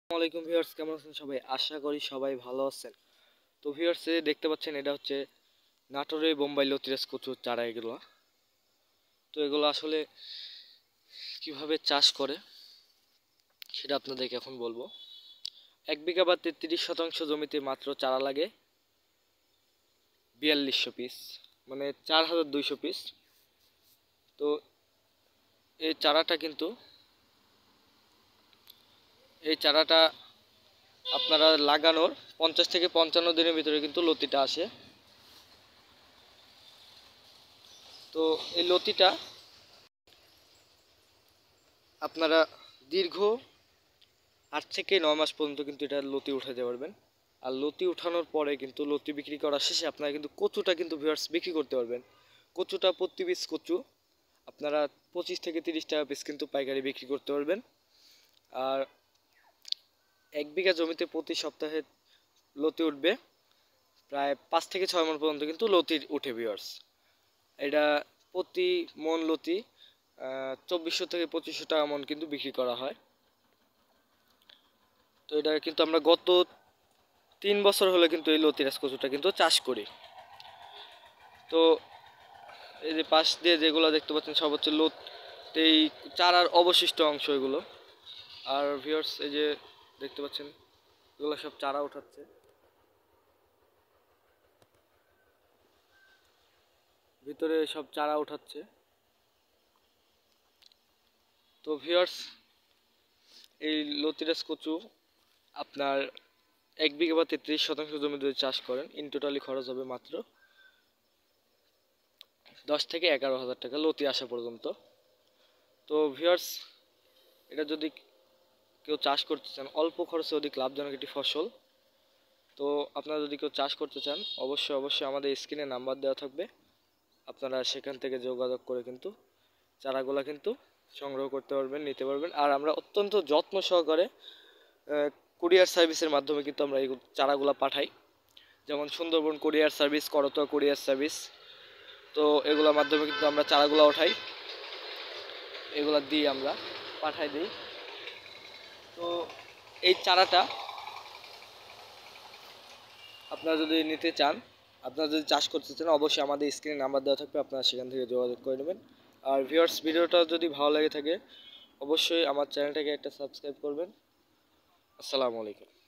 আসসালামাইকুম ভিউয়ার্স, কেমন আছেন সবাই? আশা করি সবাই ভালো আছেন। তো ভিউয়ার্স, দেখতে পাচ্ছেন এটা হচ্ছে নাটোরের বোম্বাই লতিরাজ কচুর চারা। এগুলো আসলে কিভাবে চাষ করে সেটা আপনাদেরকে এখন বলবো। 1 বিঘা বা 33 শতাংশ জমিতে মাত্র চারা লাগে 4200 পিস, মানে 4200 পিস। তো এই চারাটা কিন্তু আপনারা লাগানোর 50 থেকে 55 দিনের ভিতরে কিন্তু লতিটা আসে। তো এই লতিটা আপনারা দীর্ঘ 8 থেকে 9 মাস পর্যন্ত কিন্তু এটা লতি উঠাতে পারবেন। আর লতি উঠানোর পরে কিন্তু লতি বিক্রি করা শেষে আপনারা কিন্তু কচুটা কিন্তু ভিউয়ার্স বিক্রি করতে পারবেন। কচুটা প্রতি পিস কচু আপনারা 25 থেকে 30 টাকা পিস কিন্তু পাইকারি বিক্রি করতে পারবেন। আর 1 বিঘা জমিতে প্রতি সপ্তাহে লতি উঠবে প্রায় 5 থেকে 6 মণ পর্যন্ত কিন্তু লতি উঠে ভিউয়ার্স। এটা প্রতি মণ লতি 2400 থেকে 2500 টাকা মণ কিন্তু বিক্রি করা হয়। তো এটা কিন্তু আমরা গত 3 বছর হলে কিন্তু এই লতিরাজ কচুটা কিন্তু চাষ করি। তো এই যে পাশ দিয়ে যেগুলো দেখতে পাচ্ছেন সব হচ্ছে এই চারার অবশিষ্ট অংশ এগুলো। আর ভিউয়ার্স, এই যে দেখতে পাচ্ছেন এগুলো সব চারা উঠাচ্ছে, ভিতরে সব চারা উঠাচ্ছে। তো ভিউয়ার্স, এই লতিরাজ কচু আপনার 1 বিঘা বা 33 শতাংশ জমি যদি চাষ করেন, ইন টোটালি খরচ হবে মাত্র 10 থেকে 11,000 টাকা লতি আসা পর্যন্ত। তো ভিউয়ার্স, এটা যদি কেউ চাষ করতে চান, অল্প খরচে অধিক লাভজনক একটি ফসল। তো আপনারা যদি কেউ চাষ করতে চান, অবশ্যই আমাদের স্ক্রিনে নাম্বার দেওয়া থাকবে, আপনারা সেখান থেকে যোগাযোগ করে কিন্তু চারাগুলা কিন্তু সংগ্রহ করতে পারবেন, নিতে পারবেন। আর আমরা অত্যন্ত যত্ন সহকারে কুরিয়ার সার্ভিসের মাধ্যমে কিন্তু আমরা এই চারাগুলা পাঠাই। যেমন Sundarban courier service, Karatoya courier service. তো এগুলোর মাধ্যমে কিন্তু আমরা চারাগুলা ওঠাই, এগুলা দিয়ে আমরা পাঠাই দিই। তো এই চারাটা আপনারা যদি নিতে চান, আপনারা যদি চাষ করতে চান, অবশ্যই আমাদের স্ক্রিনে নাম্বার দেওয়া থাকবে, আপনারা সেখান থেকে যোগাযোগ করে নেবেন। আর ভিউয়ার্স, ভিডিওটা যদি ভালো লেগে থাকে অবশ্যই আমার চ্যানেলটাকে একটা সাবস্ক্রাইব করবেন। আসসালামু আলাইকুম।